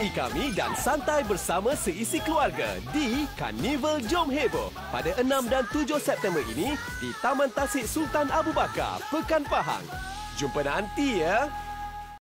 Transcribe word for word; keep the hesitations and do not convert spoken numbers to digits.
temui kami dan santai bersama seisi keluarga di Carnival Jom Heboh pada enam dan tujuh September ini di Taman Tasik Sultan Abu Bakar, Pekan Pahang. Jumpa nanti ya.